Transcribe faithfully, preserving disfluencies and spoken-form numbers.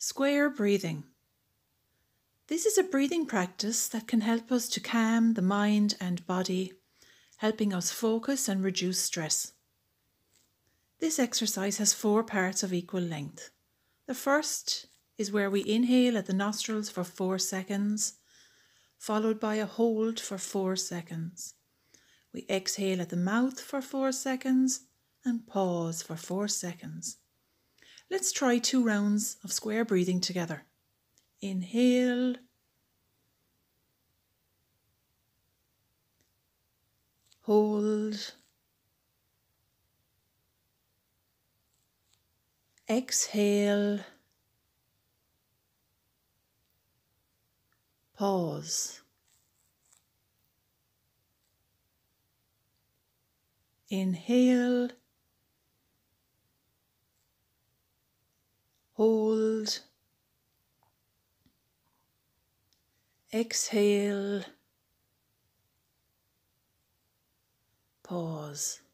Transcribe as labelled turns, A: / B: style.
A: Square breathing. This is a breathing practice that can help us to calm the mind and body, helping us focus and reduce stress. This exercise has four parts of equal length. The first is where we inhale at the nostrils for four seconds, followed by a hold for four seconds. We exhale at the mouth for four seconds and pause for four seconds. Let's try two rounds of square breathing together. Inhale. Hold. Exhale. Pause. Inhale. Hold. Exhale. Pause.